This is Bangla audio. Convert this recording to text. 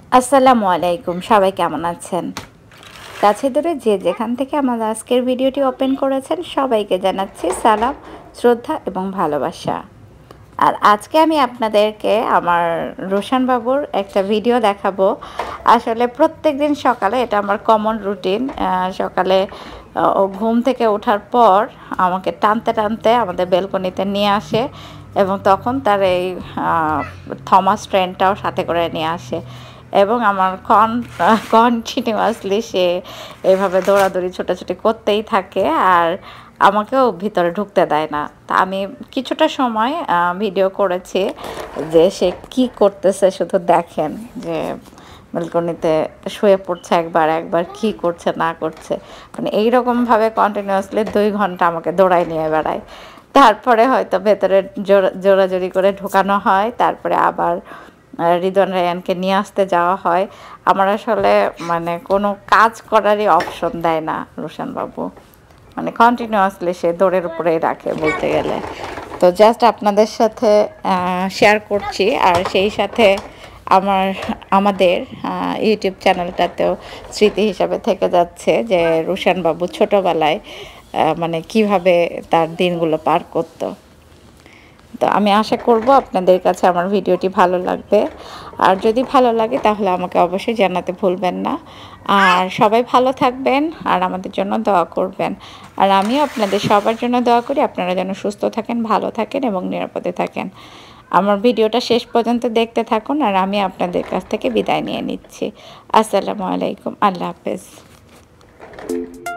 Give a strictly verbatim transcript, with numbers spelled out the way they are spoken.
আসসালামু আলাইকুম, সবাই কেমন আছেন? কাছে দূরে যে যেখান থেকে আমার আজকের ভিডিওটি ওপেন করেছেন সবাইকে জানাচ্ছি সালাম, শ্রদ্ধা এবং ভালোবাসা। আর আজকে আমি আপনাদেরকে আমার রোশন বাবুর একটা ভিডিও দেখাবো। আসলে প্রত্যেক দিন সকালে এটা আমার কমন রুটিন। সকালে ও ঘুম থেকে ওঠার পর আমাকে টানতে টানতে আমাদের বেলকনিতে নিয়ে আসে এবং তখন তার এই থমাস ট্রেনটাও সাথে করে নিয়ে আসে এবং আমার কন কন্টিনিউয়াসলি সে এভাবে দৌড়াদৌড়ি ছোটাছুটি করতেই থাকে আর আমাকেও ভিতরে ঢুকতে দেয় না। তা আমি কিছুটা সময় ভিডিও করেছি যে সে কি করতেছে শুধু দেখেন, যে বেলকনিতে শুয়ে পড়ছে একবার একবার কি করছে না করছে, মানে এইরকমভাবে কন্টিনিউয়াসলি দুই ঘন্টা আমাকে দৌড়ায় নিয়ে বেড়ায়। তারপরে হয়তো ভেতরে জোরা জোরাজোরি করে ঢোকানো হয়, তারপরে আবার রিদওয়ান রায়ানকে নিয়ে আসতে যাওয়া হয়। আমার আসলে মানে কোনো কাজ করারই অপশন দেয় না রোশন বাবু, মানে কন্টিনিউয়াসলি সে দৌড়ের উপরেই রাখে বলতে গেলে। তো জাস্ট আপনাদের সাথে শেয়ার করছি, আর সেই সাথে আমার আমাদের ইউটিউব চ্যানেলটাতেও স্মৃতি হিসাবে থেকে যাচ্ছে যে রোশন বাবু ছোটোবেলায় মানে কিভাবে তার দিনগুলো পার করতো। তো আমি আশা করব আপনাদের কাছে আমার ভিডিওটি ভালো লাগবে, আর যদি ভালো লাগে তাহলে আমাকে অবশ্যই জানাতে ভুলবেন না। আর সবাই ভালো থাকবেন আর আমাদের জন্য দোয়া করবেন। আর আমিও আপনাদের সবার জন্য দোয়া করি আপনারা যেন সুস্থ থাকেন, ভালো থাকেন এবং নিরাপদে থাকেন। আমার ভিডিওটা শেষ পর্যন্ত দেখতে থাকুন আর আমি আপনাদের কাছ থেকে বিদায় নিয়ে নিচ্ছি। আসসালামু আলাইকুম, আল্লাহ হাফেজ।